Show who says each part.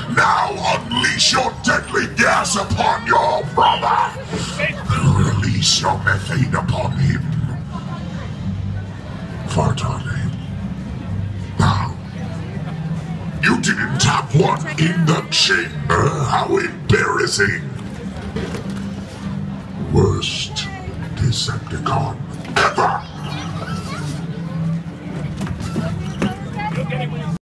Speaker 1: Now unleash your deadly gas upon your brother! Release your methane upon him. Fart on him. Now. You didn't tap one in the chamber? How embarrassing! Worst Decepticon.